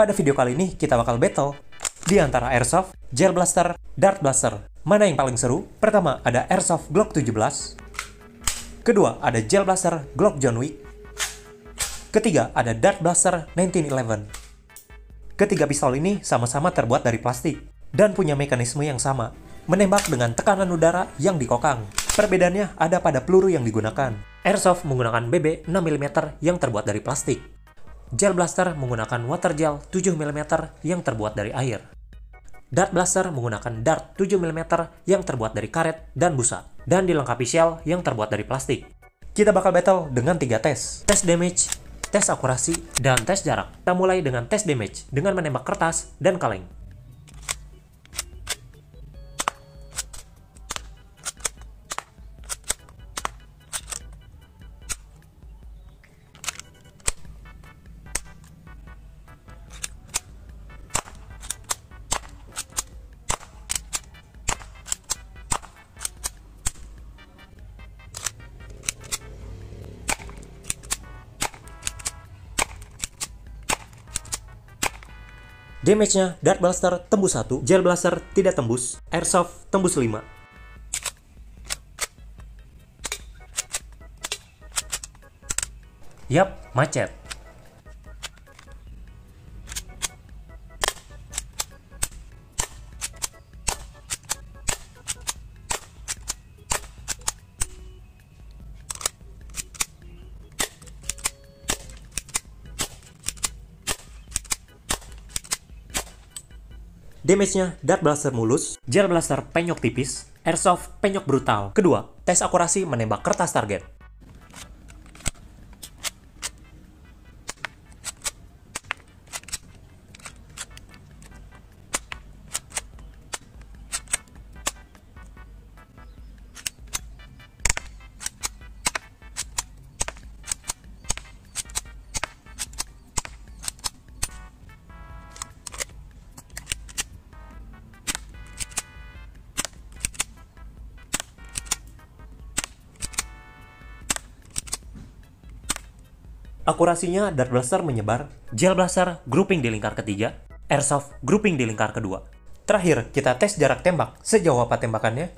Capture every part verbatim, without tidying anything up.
Pada video kali ini kita bakal battle di antara Airsoft, Gel Blaster, Dart Blaster. Mana yang paling seru? Pertama ada Airsoft Glock tujuh belas. Kedua ada Gel Blaster Glock John Wick. Ketiga ada Dart Blaster seribu sembilan ratus sebelas. Ketiga pistol ini sama-sama terbuat dari plastik dan punya mekanisme yang sama, menembak dengan tekanan udara yang dikokang. Perbedaannya ada pada peluru yang digunakan. Airsoft menggunakan B B enam milimeter yang terbuat dari plastik. Gel Blaster menggunakan water gel tujuh milimeter yang terbuat dari air. Dart Blaster menggunakan dart tujuh milimeter yang terbuat dari karet dan busa, dan dilengkapi shell yang terbuat dari plastik. Kita bakal battle dengan tiga tes. Tes damage, tes akurasi, dan tes jarak. Kita mulai dengan tes damage dengan menembak kertas dan kaleng. Damage-nya, Dart Blaster tembus satu, Gel Blaster tidak tembus, Airsoft tembus lima. Yap, macet. Damage-nya, Dart Blaster mulus, Gel Blaster penyok tipis, Airsoft penyok brutal. Kedua, tes akurasi menembak kertas target. Akurasinya, Dart Blaster menyebar, Gel Blaster grouping di lingkar ketiga, Airsoft grouping di lingkar kedua. Terakhir, kita tes jarak tembak. Sejauh apa tembakannya?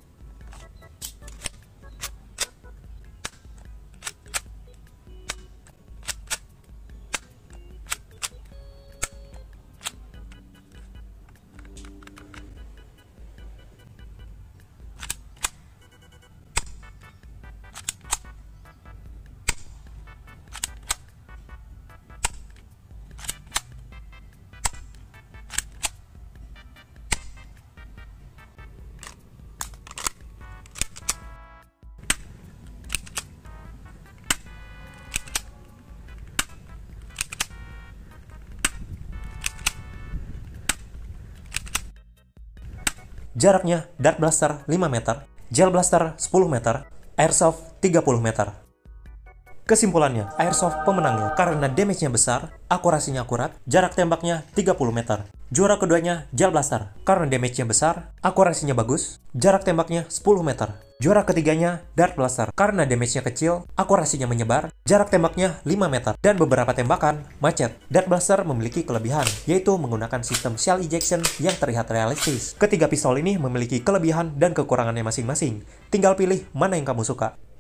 Jaraknya, Dart Blaster lima meter, Gel Blaster sepuluh meter, Airsoft tiga puluh meter. Kesimpulannya, Airsoft pemenangnya karena damage-nya besar, akurasinya akurat, jarak tembaknya tiga puluh meter. Juara keduanya, Gel Blaster, karena damage-nya besar, akurasinya bagus, jarak tembaknya sepuluh meter. Juara ketiganya, Dart Blaster, karena damage-nya kecil, akurasinya menyebar, jarak tembaknya lima meter, dan beberapa tembakan macet. Dart Blaster memiliki kelebihan, yaitu menggunakan sistem shell ejection yang terlihat realistis. Ketiga pistol ini memiliki kelebihan dan kekurangannya masing-masing. Tinggal pilih mana yang kamu suka.